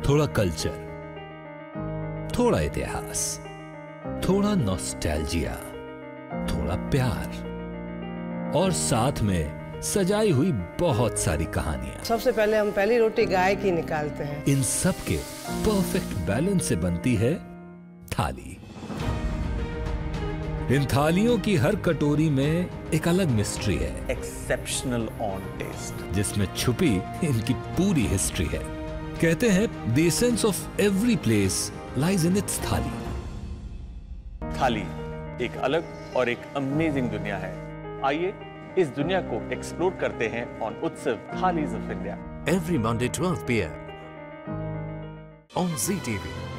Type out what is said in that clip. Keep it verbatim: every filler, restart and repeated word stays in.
थोड़ा कल्चर, थोड़ा इतिहास, थोड़ा नॉस्टैल्जिया, थोड़ा प्यार और साथ में सजाई हुई बहुत सारी कहानियां। सबसे पहले हम पहली रोटी गाय की निकालते हैं। इन सब के परफेक्ट बैलेंस से बनती है थाली। इन थालियों की हर कटोरी में एक अलग मिस्ट्री है, एक्सेप्शनल ऑन टेस्ट, जिसमें छुपी इनकी पूरी हिस्ट्री है। कहते हैं the essence of every place lies in its thali. Thali एक अलग और एक अमेजिंग दुनिया है। आइए इस दुनिया को एक्सप्लोर करते हैं on Utsav thalis of India. Every Monday twelve p m on Z T V.